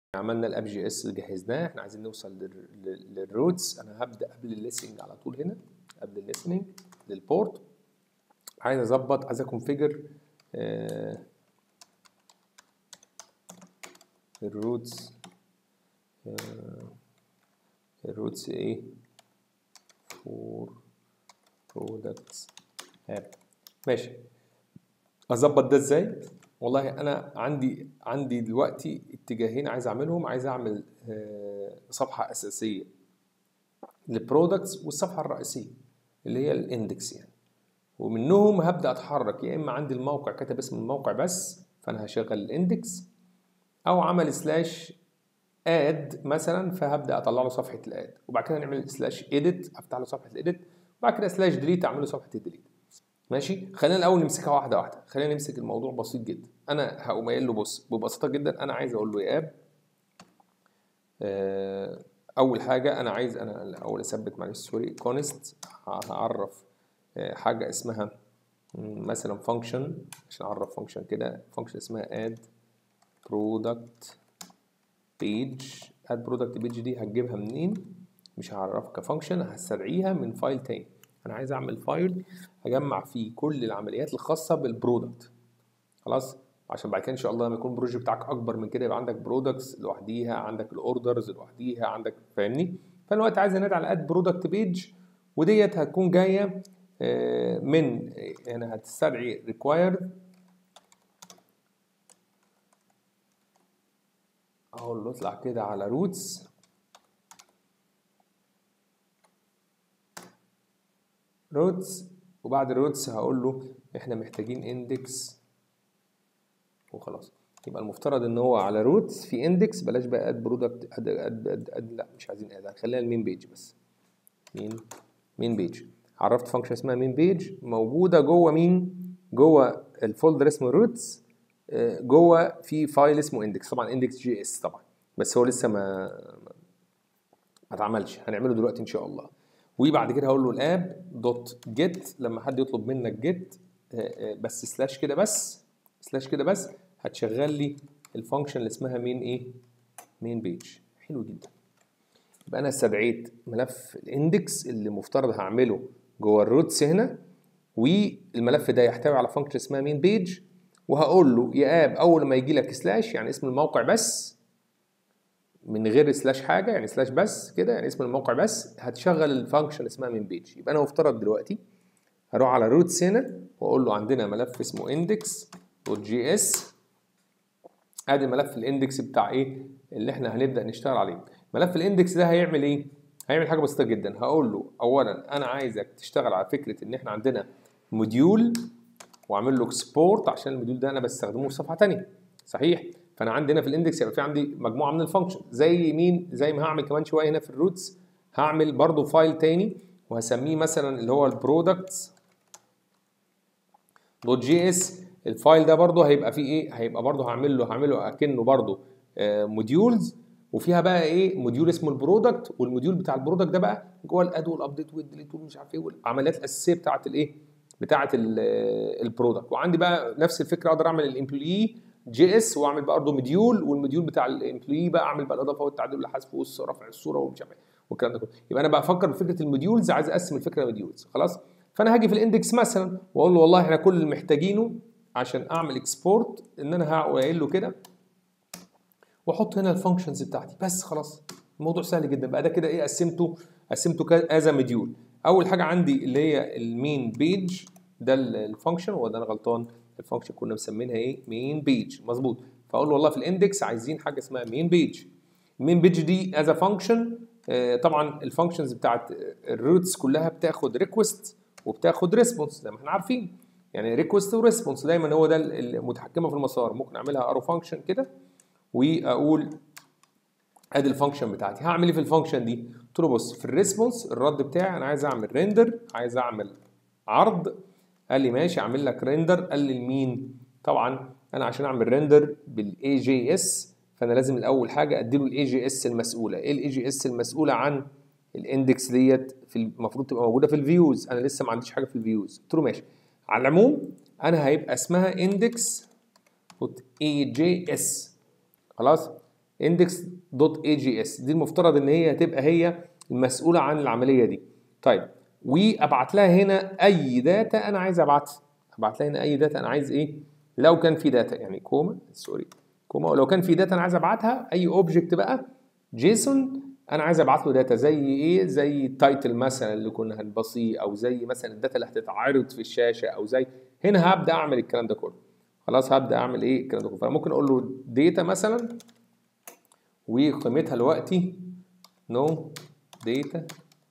عملنا الاب جي اس اللي جهزناه، احنا عايزين نوصل للروتس. انا هبدا قبل الليسننج على طول هنا، قبل الليسننج للبورت عايز اظبط، عايز اكونفيجر الروتس. الروتس ايه؟ فور برودكتس اب. ماشي، اظبط ده ازاي؟ والله انا عندي دلوقتي اتجاهين عايز اعملهم. عايز اعمل صفحه اساسيه للبرودكتس والصفحه الرئيسيه اللي هي الاندكس يعني، ومنهم هبدا اتحرك. يا اما عندي الموقع كتب اسم الموقع بس فانا هشغل الاندكس، او عمل سلاش اد مثلا فهبدا اطلع له صفحه الاد، وبعد كده نعمل سلاش اديت افتح له صفحه الاديت، وبعد كده سلاش ديليت اعمل له صفحه الديليت. ماشي، خلينا الاول نمسكها واحده واحده. خلينا نمسك الموضوع بسيط جدا. انا هقوم قايل له بص ببساطه جدا انا عايز اقول له يا اب اول حاجه انا عايز الاول اثبت معلش سوري كونست. هعرف حاجه اسمها مثلا فانكشن، عشان اعرف فانكشن كده. فانكشن اسمها اد برودكت بيج. اد برودكت بيج دي هتجيبها منين؟ مش هعرفها كفانكشن، هستدعيها من فايل تاني. انا عايز اعمل فايل هجمع فيه كل العمليات الخاصه بالبرودكت، خلاص، عشان بعد كده ان شاء الله لما يكون البروجكت بتاعك اكبر من كده يبقى عندك برودكتس لوحديها، عندك الاوردرز لوحديها، عندك فاهمني. فالوقت عايز انادي على اد برودكت بيج، وديت هتكون جايه من يعني هتستدعي ريكوايرد. اقول له اطلع كده على روتس، وبعد الروتس هقول له احنا محتاجين اندكس وخلاص. يبقى المفترض ان هو على روتس في اندكس، بلاش بقى اد برودكت اد لا مش عايزين اد، هنخليها المين بيج بس. مين بيج. عرفت فانكشن اسمها مين بيج موجوده جوه مين؟ جوه الفولدر اسمه روتس، جوه في فايل اسمه اندكس، طبعا اندكس جي اس طبعا، بس هو لسه ما اتعملش، هنعمله دلوقتي ان شاء الله. وبعد كده هقول له الاب دوت جيت لما حد يطلب منك جيت بس سلاش كده بس، سلاش كده بس هتشغل لي الفانكشن اللي اسمها مين ايه؟ مين بيج. حلو جدا. يبقى انا استدعيت ملف الاندكس اللي مفترض هعمله جوه الروتس هنا، والملف ده يحتوي على فانكشن اسمها مين بيج، وهقول له يا اب اول ما يجي لك سلاش يعني اسم الموقع بس من غير سلاش حاجه، يعني سلاش بس كده يعني اسم الموقع بس، هتشغل الفانكشن اسمها مين بيج. يبقى انا مفترض دلوقتي هروح على روتس هنا واقول له عندنا ملف اسمه index.js. ادي ملف الاندكس بتاع ايه اللي احنا هنبدا نشتغل عليه. ملف الاندكس ده هيعمل ايه؟ هيعمل حاجه بسيطه جدا. هقول له اولا انا عايزك تشتغل على فكره ان احنا عندنا موديول، واعمل له اكسبورت عشان الموديول ده انا بستخدمه في صفحه ثانيه، صحيح؟ فانا عندنا في الاندكس يبقى في عندي مجموعه من الفانكشن زي مين؟ زي ما هعمل كمان شويه هنا في الروتس هعمل برضو فايل تاني وهسميه مثلا اللي هو البرودكتس دوت جي اس. الفايل ده برضو هيبقى فيه ايه؟ هيبقى برضو هعمله اكنه برضو موديولز، وفيها بقى ايه؟ موديول اسمه البرودكت، والموديول بتاع البرودكت ده بقى جوه الاد والابديت والديليت ومش عارف ايه والعمليات الاساسيه بتاعه الايه؟ بتاعه البرودكت. وعندي بقى نفس الفكره اقدر اعمل الامبلوي جي اس واعمل برضه موديول، والموديول بتاع الامبلوي بقى اعمل بقى الاضافه والتعديل والحذف ورفع الصوره ومش عارف ايه والكلام ده كله. يبقى انا بقى افكر بفكره الموديولز، عايز اقسم الفكره لموديولز، خلاص. فانا هاجي في الاندكس مثلا واقول له والله احنا كل اللي محتاجينه عشان اعمل اكسبورت ان انا هقول له كده واحط هنا الفانكشنز بتاعتي بس، خلاص. الموضوع سهل جدا بقى. ده كده ايه؟ قسمته از موديول. اول حاجه عندي اللي هي المين بيج، ده الفانكشن، ولا انا غلطان؟ الفانكشن كنا مسمينها ايه؟ مين بيج، مظبوط. فاقول له والله في الاندكس عايزين حاجه اسمها مين بيج. المين بيج دي از فانكشن. طبعا الفانكشنز بتاعت الروتس كلها بتاخد ريكوست وبتاخد ريسبونس زي ما احنا عارفين، يعني ريكوست وريسبونس دايما هو ده المتحكمه في المسار. ممكن اعملها ارو فانكشن كده واقول ادي الفانكشن بتاعتي. هعمل ايه في الفانكشن دي؟ قلت له بص في الريسبونس الرد بتاعي انا عايز اعمل ريندر، عايز اعمل عرض. قال لي ماشي اعمل لك ريندر. قال لي لمين؟ طبعا انا عشان اعمل ريندر بالاي جي اس فانا لازم الاول حاجه اديله الاي جي اس المسؤوله. ايه الاي جي اس المسؤوله عن الاندكس ديت؟ في المفروض تبقى موجوده في الفيوز، انا لسه ما عنديش حاجه في الفيوز. قلت له ماشي. على العموم انا هيبقى اسمها index.ags، خلاص. index.ags دي المفترض ان هي هتبقى هي المسؤوله عن العمليه دي. طيب وابعت لها هنا اي داتا انا عايز ابعتها، ابعت لها هنا اي داتا انا عايز ايه، لو كان في داتا يعني كوما كوما، ولو كان في داتا انا عايز ابعتها اي اوبجكت بقى جيسون انا عايز ابعت له داتا زي ايه، زي التايتل مثلا اللي كنا هنبصيه، او زي مثلا الداتا اللي هتتعرض في الشاشه، او زي هنا هبدا اعمل الكلام ده كله. خلاص هبدا اعمل ايه الكلام ده كله. فممكن اقول له داتا مثلا وقيمتها دلوقتي no data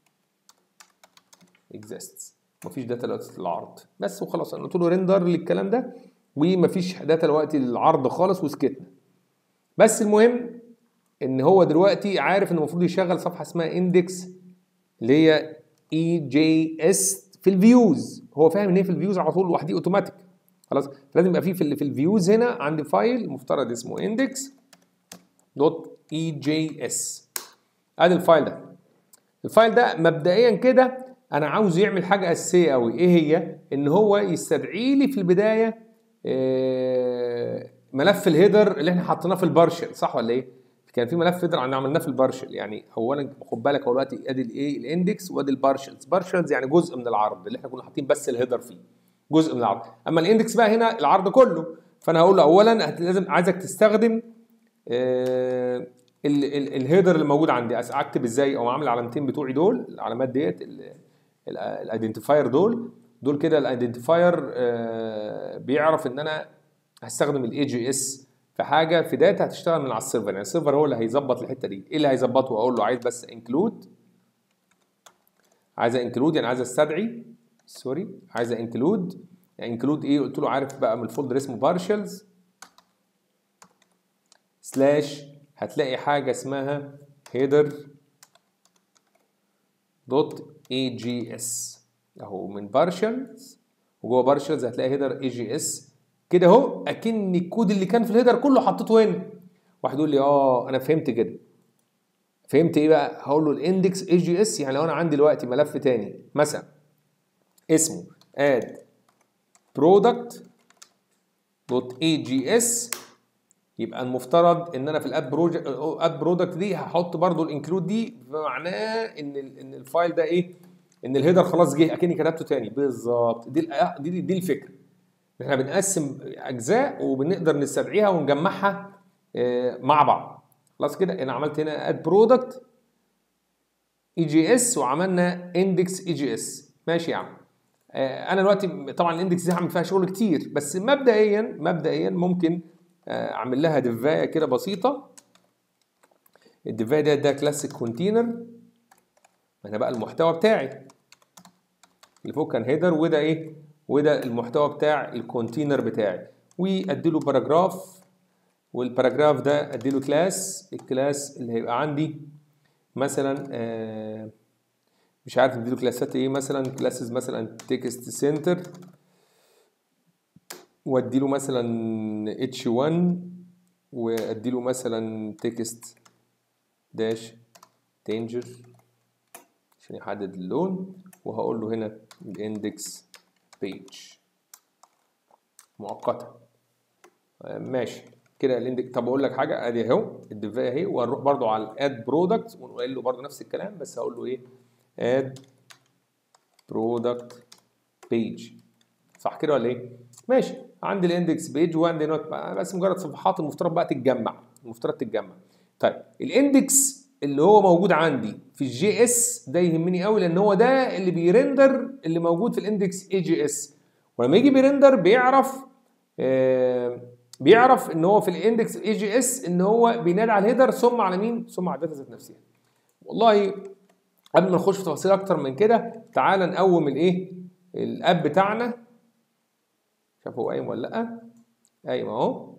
exists، مفيش داتا دلوقتي للعرض بس وخلاص. انا قلت له ريندر للكلام ده ومفيش داتا دلوقتي للعرض خالص وسكتنا. بس المهم ان هو دلوقتي عارف ان المفروض يشغل صفحه اسمها اندكس اللي هي اي جي اس في الفيوز. هو فاهم ان هي في الفيوز على طول لوحدي اوتوماتيك. خلاص لازم يبقى في الفيوز هنا عندي فايل مفترض اسمه index دوت اي جي اس. ادي الفايل ده. الفايل ده مبدئيا كده انا عاوز يعمل حاجه اساسيه قوي، ايه هي؟ ان هو يستدعي لي في البدايه ملف الهيدر اللي احنا حطيناه في البارشل، صح ولا ايه؟ كان في ملف هيدر عملناه في البارشل. يعني اولا خد بالك هو دلوقتي ادي الايه الاندكس وادي البارشلز. بارشلز يعني جزء من العرض اللي احنا كنا حاطين بس الهيدر فيه، جزء من العرض. اما الاندكس بقى هنا العرض كله. فانا هقول له اولا لازم عايزك تستخدم الهيدر اللي موجود عندي. اكتب ازاي؟ او اعمل العلامتين بتوعي دول، العلامات ديت الايدنتيفاير دول كده. الايدنتيفاير بيعرف ان انا هستخدم الاي جي اس في حاجه في داتا هتشتغل من على السيرفر. يعني السيرفر هو اللي هيظبط الحته دي. ايه اللي هيظبطه؟ اقول له عايز بس انكلود، عايز انكلود يعني عايز استدعي، سوري عايز انكلود. يعني انكلود ايه؟ قلت له عارف بقى من الفولدر اسمه بارشلز سلاش، هتلاقي حاجه اسمها header دوت اي جي اس اهو من بارشلز، وجوه بارشلز هتلاقي هيدر اي جي اس كده اهو. اكن الكود اللي كان في الهيدر كله حطيته هنا. واحد يقول لي اه انا فهمت كده. فهمت ايه بقى؟ هقول له الاندكس اي جي اس يعني لو انا عندي دلوقتي ملف تاني مثلا اسمه اد برودكت دوت اي جي اس، يبقى المفترض ان انا في الاد برودكت دي هحط برضو الانكلود دي، بمعناه ان الفايل ده ايه؟ ان الهيدر خلاص جه اكني كتبته تاني بالظبط. دي الفكره. احنا بنقسم اجزاء وبنقدر نستدعيها ونجمعها مع بعض. خلاص كده انا عملت هنا اد برودكت اي جي اس وعملنا اندكس اي جي اس. ماشي يا عم. انا دلوقتي طبعا الاندكس دي هعمل فيها شغل كتير، بس مبدئيا ممكن اعمل لها ديفايه كده بسيطه. الديفايه ده كلاسيك كونتينر. هنا بقى المحتوى بتاعي اللي فوق كان هيدر، وده ايه؟ وده المحتوى بتاع الكونتينر بتاعي. وادي له باراجراف، والباراجراف ده ادي له كلاس. الكلاس اللي هيبقى عندي مثلا مش عارف ادي له كلاسات ايه، مثلا كلاسز مثلا تكست سنتر، وادي له مثلا h1، وادي له مثلا تكست داش دينجر عشان يحدد اللون. وهقول له هنا الاندكس بيج مؤقتا. ماشي كده الاندكس. طب اقول لك حاجه، ادي اهو الديفايه اهي، وهنروح برضو على الاد برودكت ونقول له برضو نفس الكلام، بس هقول له ايه؟ اد برودكت بيج، صح كده ولا ايه؟ ماشي. عندي الاندكس بيج وعندي نوت بس مجرد صفحات المفترض بقى تتجمع، طيب الاندكس اللي هو موجود عندي في الجي اس ده يهمني قوي، لان هو ده اللي بيرندر اللي موجود في الاندكس اي جي اس. ولما يجي بيرندر بيعرف ان هو في الاندكس اي جي اس ان هو بينادي على الهيدر ثم على مين؟ ثم على الداتا ذات نفسها. والله قبل ما نخش في تفاصيل اكتر من كده تعالى نقوم الايه؟ الاب بتاعنا. شوف هو قايم ولا لا؟ قايم اهو.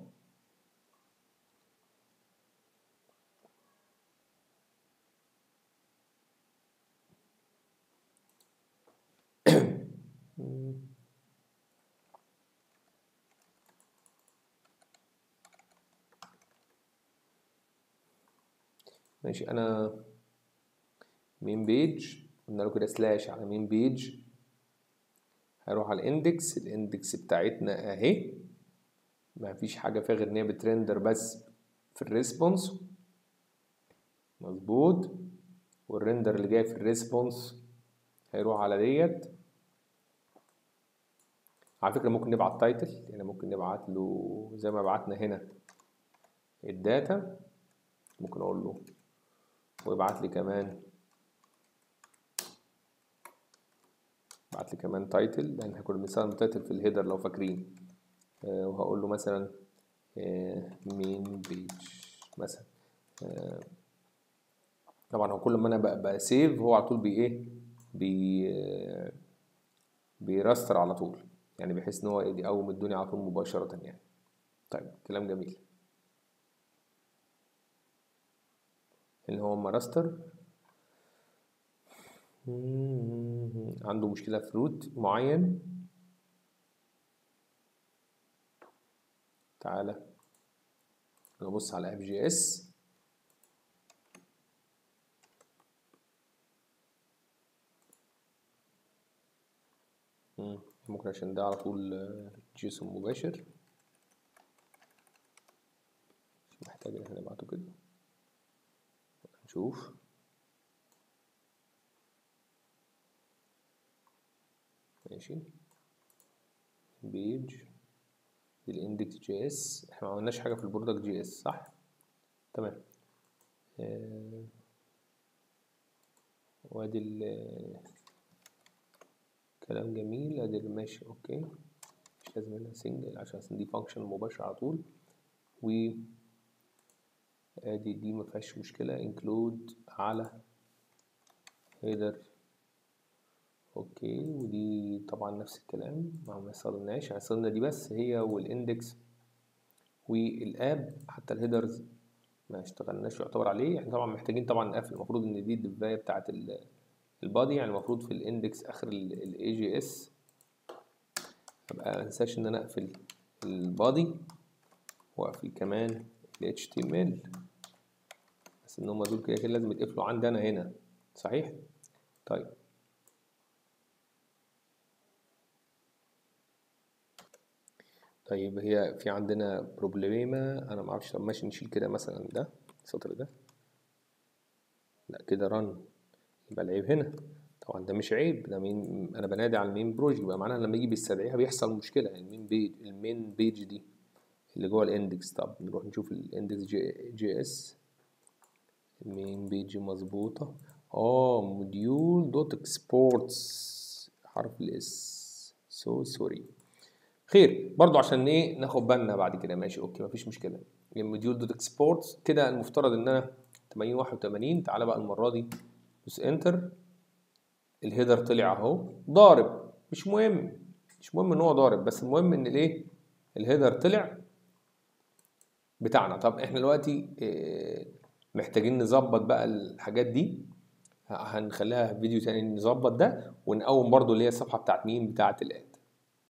ماشي. انا مين بيج، قلنا له كده سلاش على مين بيج، هروح على الاندكس بتاعتنا اهي. ما فيش حاجه فيها غير ان هي بترندر بس في الريسبونس. مظبوط. والريندر اللي جاي في الريسبونس هيروح على ديت. على فكره ممكن نبعت تايتل، يعني ممكن نبعت له زي ما بعتنا هنا الداتا، ممكن اقول له ويبعت لي كمان، بعت لي كمان تايتل، لان احنا كنا بنستخدم تايتل في الهيدر لو فاكرين. وهقول له مثلا مين بيج مثلا. طبعا هو كل ما انا بسيف هو على طول بيراستر على طول، يعني بحيث ان هو يقوم الدنيا على طول مباشرة يعني. طيب كلام جميل. ان هو ماراستر عنده مشكلة في روت معين. تعالى نبص على اف جي اس. ممكن عشان ده على طول جيسون مباشر، مش محتاج ان احنا نبعته كده. نشوف ماشي. بيج الاندكس جي اس، احنا ما عملناش حاجه في البرودكت جي اس صح؟ تمام. وادي كلام جميل. ادي ماشي اوكي، مش لازم هنا سنجل عشان دي فانكشن مباشر على طول. و ادي دي ما فيهاش مشكله، انكلود على هيدر اوكي. ودي طبعا نفس الكلام ما استخدمناش، استخدمنا دي بس هي والاندكس والاب، حتى الهيدرز ما اشتغلناش يعتبر عليه. احنا طبعا محتاجين طبعا نقفل، المفروض ان دي الدفايه بتاعت البادي، يعني المفروض في الاندكس اخر الاي جي اس ابقى ما انساش ان انا اقفل البادي واقفل كمان ال HTML، بس ان هم دول كده كده لازم يتقفلوا عندي انا هنا صحيح. طيب هي في عندنا بروبليمة انا ما اعرفش. طب ماشي نشيل كده مثلا ده السطر ده، لا كده رن، يبقى العيب هنا. طبعا ده مش عيب، ده مين، انا بنادي على المين بروجكت، يبقى معناها لما يجي بيستدعيها بيحصل مشكله. المين بيج دي اللي جوه الاندكس. طب نروح نشوف الاندكس جي اس. المين بيج مظبوطه. موديول دوت اكسبورتس حرف الاس، سوري. خير برضو عشان ايه ناخد بالنا بعد كده. ماشي اوكي مفيش مشكله. الموديول دوت اكسبورتس كده المفترض ان انا 8081. تعالى بقى المره دي بس انتر. الهيدر طلع اهو ضارب، مش مهم ان هو ضارب، بس المهم ان الايه الهيدر طلع بتاعنا. طب احنا دلوقتي محتاجين نظبط بقى الحاجات دي، هنخليها فيديو تاني نظبط ده، ونقوم برضو اللي هي الصفحه بتاعت مين، بتاعت